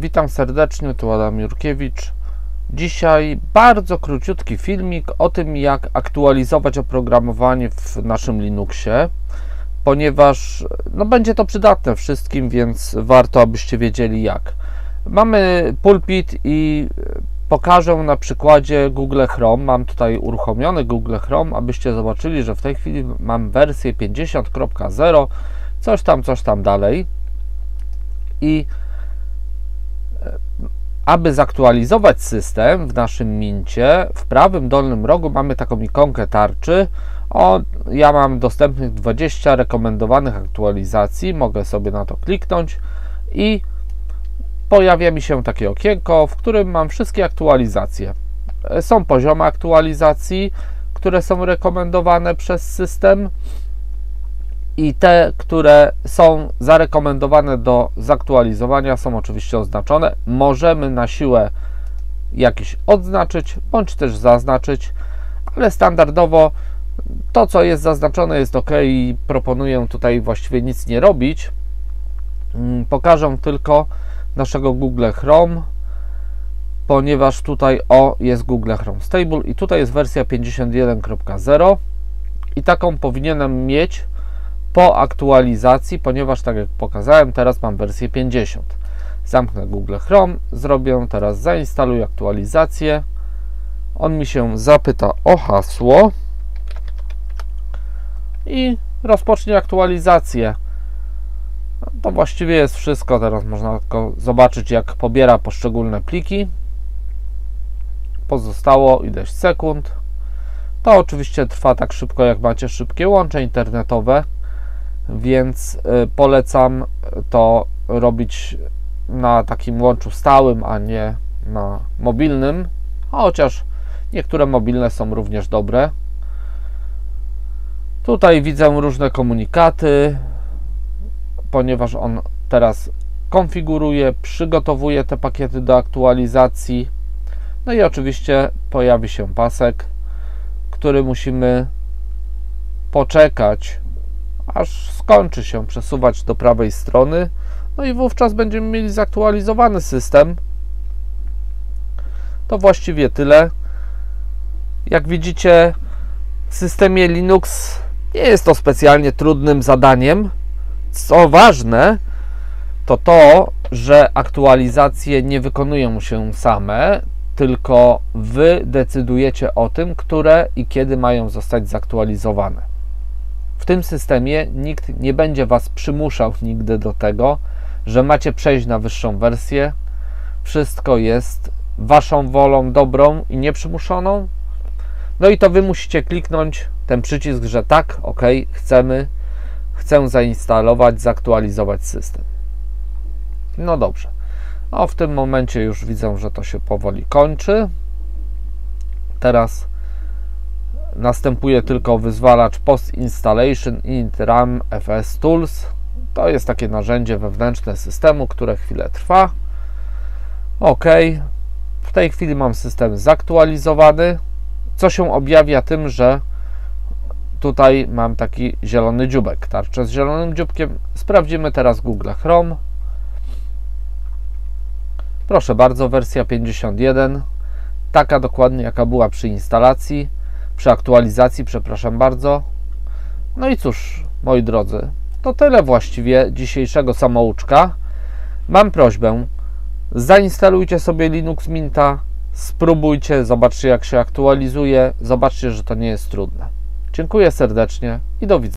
Witam serdecznie, tu Adam Jurkiewicz. Dzisiaj bardzo króciutki filmik o tym, jak aktualizować oprogramowanie w naszym Linuxie, ponieważ będzie to przydatne wszystkim, więc warto, abyście wiedzieli jak. Mamy pulpit i pokażę na przykładzie Google Chrome. Mam tutaj uruchomiony Google Chrome, abyście zobaczyli, że w tej chwili mam wersję 50.0, coś tam dalej. I aby zaktualizować system w naszym Mincie, w prawym dolnym rogu mamy taką ikonkę tarczy. Ja mam dostępnych 20 rekomendowanych aktualizacji, mogę sobie na to kliknąć i pojawia mi się takie okienko, w którym mam wszystkie aktualizacje. Są poziomy aktualizacji, które są rekomendowane przez system i te, które są zarekomendowane do zaktualizowania, są oczywiście oznaczone. Możemy na siłę jakieś odznaczyć, bądź też zaznaczyć, ale standardowo to, co jest zaznaczone, jest OK i proponuję tutaj właściwie nic nie robić. Pokażę tylko naszego Google Chrome, ponieważ tutaj jest Google Chrome Stable i tutaj jest wersja 51.0 i taką powinienem mieć po aktualizacji, ponieważ tak jak pokazałem, teraz mam wersję 50. Zamknę Google Chrome, zrobię teraz zainstaluj aktualizację. On mi się zapyta o hasło i rozpocznie aktualizację. To właściwie jest wszystko. Teraz można tylko zobaczyć, jak pobiera poszczególne pliki. Pozostało ileś sekund. To oczywiście trwa tak szybko, jak macie szybkie łącze internetowe, więc polecam to robić na takim łączu stałym, a nie na mobilnym, chociaż niektóre mobilne są również dobre. Tutaj widzę różne komunikaty, ponieważ on teraz konfiguruje, przygotowuje te pakiety do aktualizacji. No i oczywiście pojawi się pasek, który musimy poczekać, aż skończy się przesuwać do prawej strony. No i wówczas będziemy mieli zaktualizowany system. To właściwie tyle. Jak widzicie, w systemie Linux nie jest to specjalnie trudnym zadaniem. Co ważne, to, że aktualizacje nie wykonują się same, tylko Wy decydujecie o tym, które i kiedy mają zostać zaktualizowane. W tym systemie nikt nie będzie Was przymuszał nigdy do tego, że macie przejść na wyższą wersję. Wszystko jest Waszą wolą dobrą i nieprzymuszoną. No i to Wy musicie kliknąć ten przycisk, że tak, OK, chcę zainstalować, zaktualizować system. No dobrze. W tym momencie już widzę, że to się powoli kończy. Teraz następuje tylko wyzwalacz Post Installation Init RAM FS Tools. To jest takie narzędzie wewnętrzne systemu, które chwilę trwa. OK. W tej chwili mam system zaktualizowany, co się objawia tym, że tutaj mam taki zielony dzióbek, tarczę z zielonym dzióbkiem. Sprawdzimy teraz Google Chrome. Proszę bardzo, wersja 51, taka dokładnie jaka była przy instalacji, przy aktualizacji, przepraszam bardzo. No i cóż, moi drodzy, to tyle właściwie dzisiejszego samouczka. Mam prośbę, zainstalujcie sobie Linux Minta, spróbujcie, zobaczcie jak się aktualizuje, zobaczcie, że to nie jest trudne. Dziękuję serdecznie i do widzenia.